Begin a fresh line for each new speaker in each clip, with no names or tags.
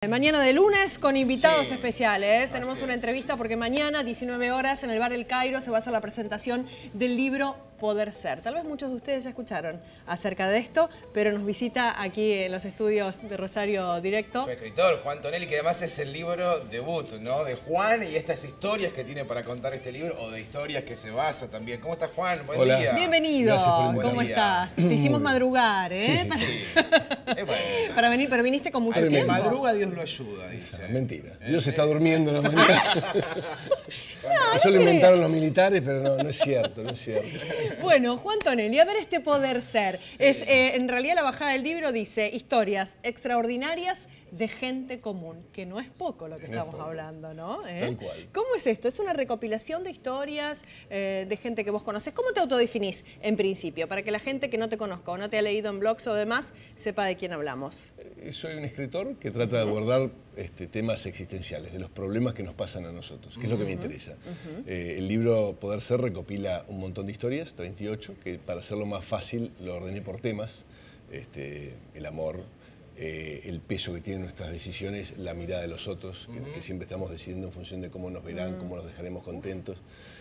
Mañana de lunes con invitados especiales. Tenemos
Así
una
es.
entrevista porque mañana, 19 horas, en el Bar El Cairo se va a hacer la presentación del libro Poder Ser. Tal vez muchos de ustedes ya escucharon acerca de esto, pero nos visita aquí en los estudios de Rosario Directo.
Su escritor, Juan Tonelli, que además es el libro debut, ¿no? De Juan y estas historias que tiene para contar este libro, o de historias que se basa también. ¿Cómo estás, Juan? Buen
Hola.
día.
Bienvenido.
Gracias por
¿Cómo
invitarme.
estás? Te hicimos madrugar, ¿eh?
Sí,
Sí. Bueno.
Para venir, pero viniste con mucho
Al que
tiempo.
madruga, Dios lo ayuda, dice.
Mentira. Dios está durmiendo en la mañana.
No,
Eso lo
sí.
inventaron los militares, pero no es cierto, no es cierto.
Bueno, Juan Tonelli, a ver este Poder Ser. Es, en realidad la bajada del libro dice historias extraordinarias de gente común, que no es poco lo que estamos hablando, ¿no?
Tal cual.
¿Cómo es esto? ¿Es una recopilación de historias de gente que vos conocés? ¿Cómo te autodefinís en principio? Para que la gente que no te conozca o no te ha leído en blogs o demás, sepa de quién hablamos.
Soy un escritor que trata de abordar temas existenciales, de los problemas que nos pasan a nosotros, que es lo que me interesa. El libro Poder Ser recopila un montón de historias, 38, que para hacerlo más fácil lo ordené por temas. El amor, el peso que tienen nuestras decisiones, la mirada de los otros, que siempre estamos decidiendo en función de cómo nos verán, cómo nos dejaremos contentos.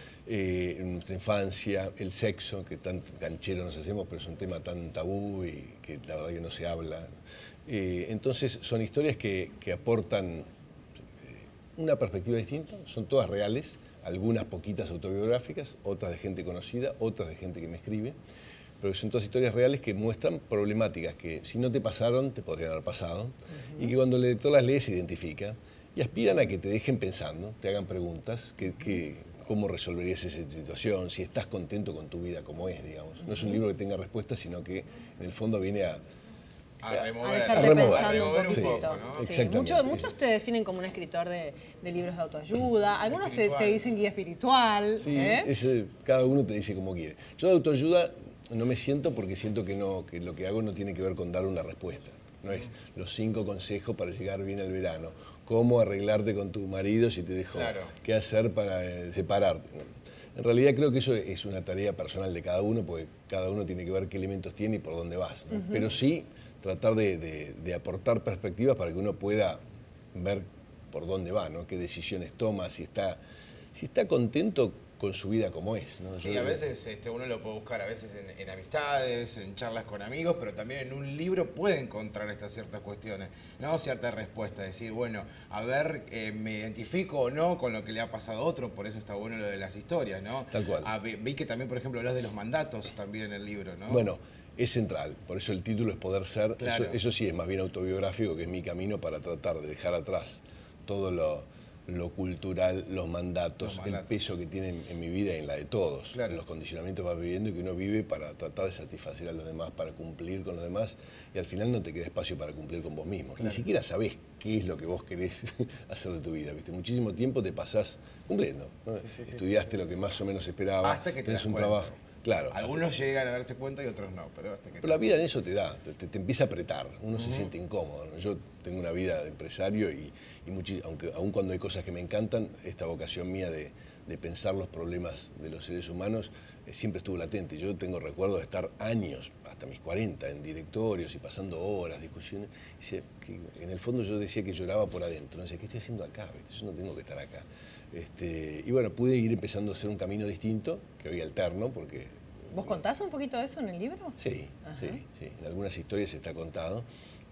Nuestra infancia, el sexo, que tan canchero nos hacemos, pero es un tema tan tabú y que la verdad que no se habla. Entonces son historias que aportan una perspectiva distinta, son todas reales, algunas poquitas autobiográficas, otras de gente conocida, otras de gente que me escribe, pero son todas historias reales que muestran problemáticas que si no te pasaron, te podrían haber pasado, y que cuando el lector las lee se identifica y aspiran a que te dejen pensando, te hagan preguntas, cómo resolverías esa situación, si estás contento con tu vida como es, digamos. No es un libro que tenga respuestas, sino que en el fondo viene a
remover,
dejarte
remover.
pensando un
remover
poquito.
poco, ¿no?
Sí,
Exactamente.
muchos te definen como un escritor de libros de autoayuda, algunos te
Espiritual.
dicen guía espiritual.
Sí,
¿eh?
cada uno te dice como quiere. Yo de autoayuda no me siento porque siento que lo que hago no tiene que ver con dar una respuesta. No es los 5 consejos para llegar bien al verano, cómo arreglarte con tu marido si te dejó,
Claro.
qué hacer para separarte. En realidad creo que eso es una tarea personal de cada uno, porque cada uno tiene que ver qué elementos tiene y por dónde vas, ¿no? Pero sí tratar de aportar perspectivas para que uno pueda ver por dónde va, ¿no? Qué decisiones toma, si está contento con su vida como es, ¿no?
Sí, a veces uno lo puede buscar a veces en amistades, en charlas con amigos, pero también en un libro puede encontrar estas ciertas cuestiones, ¿no? Ciertas respuestas, decir, bueno, a ver, me identifico o no con lo que le ha pasado a otro, por eso está bueno lo de las historias, ¿no?
Tal cual.
Vi que también, por ejemplo, hablas de los mandatos también en el libro, ¿no?
Bueno, es central, por eso el título es Poder Ser.
Claro.
Eso sí es más bien autobiográfico, que es mi camino para tratar de dejar atrás todo lo cultural, los mandatos, el peso que tienen en mi vida y en la de todos,
Claro.
los condicionamientos que vas viviendo y que uno vive para tratar de satisfacer a los demás, para cumplir con los demás, y al final no te queda espacio para cumplir con vos mismo. Ni siquiera sabés qué es lo que vos querés hacer de tu vida, ¿viste? Muchísimo tiempo te pasás cumpliendo, ¿no? Estudiaste lo que más o menos esperabas,
Hasta que te
tenés
das
un
cuenta.
trabajo. Claro.
Algunos llegan a darse cuenta y otros no, pero hasta que
Pero la vida en eso te da, te empieza a apretar, uno se siente incómodo, ¿no? Yo tengo una vida de empresario y aunque aun cuando hay cosas que me encantan, esta vocación mía de pensar los problemas de los seres humanos siempre estuvo latente. Yo tengo recuerdo de estar años, hasta mis 40, en directorios y pasando horas, discusiones. En el fondo yo decía que lloraba por adentro, no sé, ¿qué estoy haciendo acá? ¿Viste? Yo no tengo que estar acá. Y bueno, pude ir empezando a hacer un camino distinto, que hoy alterno, porque...
¿Vos contás un poquito de eso en el libro?
Sí, sí. En algunas historias está contado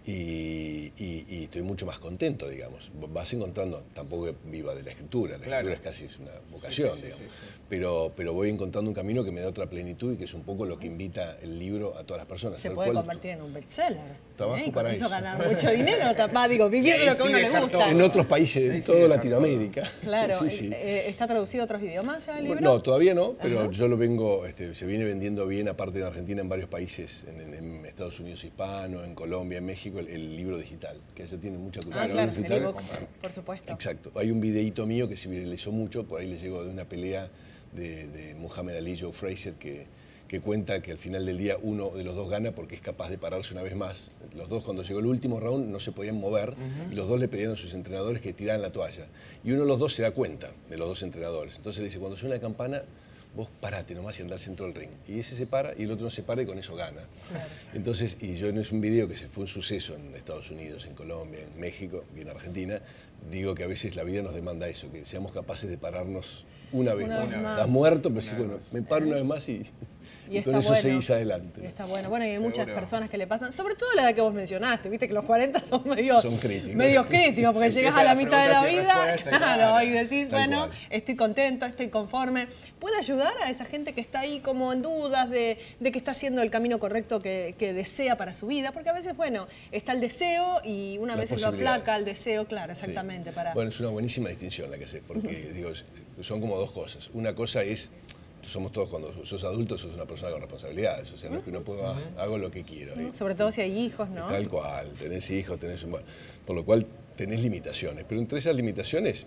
y estoy mucho más contento, digamos. Vas encontrando, tampoco que viva de la escritura, la
Claro.
escritura es casi una vocación, digamos. Pero voy encontrando un camino que me da otra plenitud y que es un poco lo que invita el libro a todas las personas.
Se
al
puede
cual
convertir en un bestseller.
Trabajo
Y con
para
eso
eso.
ganar mucho dinero, vivir de lo que a uno le gusta.
En otros países,
Sí,
en
sí,
toda
dejar
Latinoamérica.
Claro,
Sí, sí.
¿está traducido a otros idiomas ya el libro?
No, todavía no, pero yo lo vengo, se viene vendiendo bien, aparte en Argentina, en varios países, en Estados Unidos hispano, en Colombia, en México, el libro digital, que allá tiene mucha cultura
Claro, el
digital.
ebook, por supuesto.
Exacto. Hay un videíto mío que se viralizó mucho, por ahí le llegó de una pelea de Muhammad Ali, Joe Frazier, que cuenta que al final del día uno de los dos gana porque es capaz de pararse una vez más. Los dos, cuando llegó el último round, no se podían mover y los dos le pedían a sus entrenadores que tiraran la toalla. Y uno de los dos se da cuenta, de los dos entrenadores. Entonces le dice, cuando suena la campana, vos parate nomás y andá al centro del ring. Y ese se para y el otro no se para y con eso gana. Claro. Entonces, y yo no es un video que fue un suceso en Estados Unidos, en Colombia, en México y en Argentina, digo que a veces la vida nos demanda eso, que seamos capaces de pararnos una vez más. Estás muerto, pero sí, bueno, me paro una vez más y con eso seguís adelante.
Y está bueno. Bueno, y hay muchas personas que le pasan, sobre todo la edad que vos mencionaste, viste que los 40 son medios críticos, porque llegas a la mitad de la vida, claro, y decís, bueno, estoy contento, estoy conforme. ¿Puede ayudar a esa gente que está ahí como en dudas de que está haciendo el camino correcto que desea para su vida? Porque a veces, bueno, está el deseo y una vez se lo aplaca el deseo, claro, exactamente.
Sí. Bueno, es una buenísima distinción la que haces, porque digo, son como dos cosas. Una cosa es, somos todos, cuando sos adulto, sos una persona con responsabilidades, o sea, no es que uno pueda, hago lo que quiero.
Sobre todo si hay hijos, ¿no?
Tal cual, tenés hijos, bueno, por lo cual tenés limitaciones, pero entre esas limitaciones,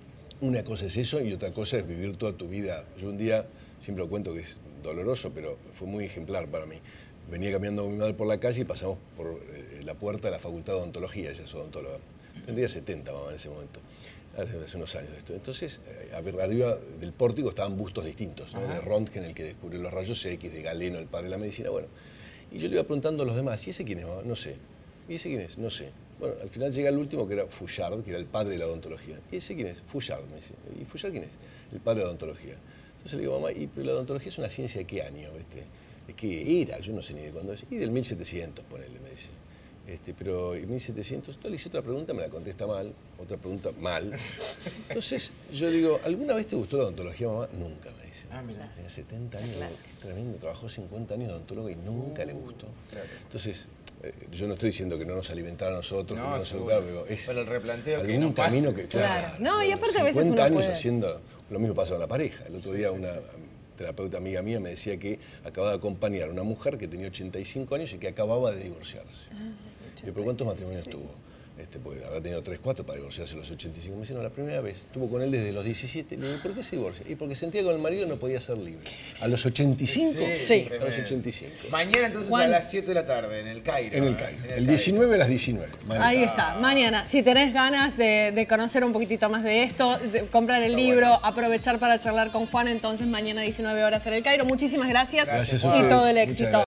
una cosa es eso y otra cosa es vivir toda tu vida. Yo un día, siempre lo cuento que es doloroso, pero fue muy ejemplar para mí. Venía caminando con mi madre por la calle y pasamos por la puerta de la Facultad de Odontología, ella es odontóloga. Tendría 70 mamá en ese momento. Hace unos años de esto. Entonces, arriba del pórtico estaban bustos distintos, ¿no? De Röntgen, el que descubrió los rayos X, de Galeno, el padre de la medicina, bueno. Y yo le iba preguntando a los demás, ¿y ese quién es, mamá? No sé. ¿Y ese quién es? No sé. Bueno, al final llega el último, que era Fouchard, que era el padre de la odontología. ¿Y ese quién es? Fouchard, me dice. ¿Y Fouchard quién es? El padre de la odontología. Entonces le digo, mamá, ¿y la odontología es una ciencia de qué año? ¿De qué era? Yo no sé ni de cuándo es. Y del 1700, ponele, me dice. Pero en 1700, le hice otra pregunta, me la contesta mal, otra pregunta mal. Entonces yo digo, ¿alguna vez te gustó la odontología, mamá? Nunca, me dice.
Mira.
Tiene 70 años, qué tremendo, trabajó 50 años de odontólogo y nunca le gustó. Claro. Entonces, yo no estoy diciendo que no nos alimentara a nosotros, que no nos educara, pero es
el replanteo
algún
que no
camino que,
claro. No, y aparte a veces
50
uno
años
puede...
haciendo, lo mismo pasa con la pareja. El otro día una terapeuta amiga mía me decía que acababa de acompañar a una mujer que tenía 85 años y que acababa de divorciarse. ¿Pero cuántos matrimonios tuvo? Porque habrá tenido 3, 4 para divorciarse a los 85. Me dice, no, la primera vez. Estuvo con él desde los 17. Le digo, ¿por qué se divorcia? Y porque sentía que con el marido no podía ser libre. ¿A los 85?
Sí.
A los 85.
Mañana entonces a las 7 de la tarde, en el Cairo.
En el Cairo. El 19 a las 19. Mañana.
Ahí está. Mañana, si tenés ganas de conocer un poquitito más de esto, de comprar el libro, aprovechar para charlar con Juan, entonces mañana 19 horas en el Cairo. Muchísimas gracias y todo el éxito.